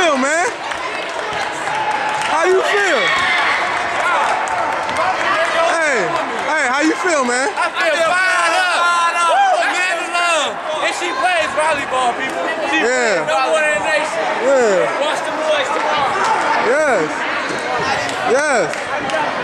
feel, man? How you feel? Hey, how you feel, man? I feel fired up. Woo, man, love. And she plays volleyball, people. She plays number one in the nation. Yeah. Watch the boys tomorrow. Yes. Yes.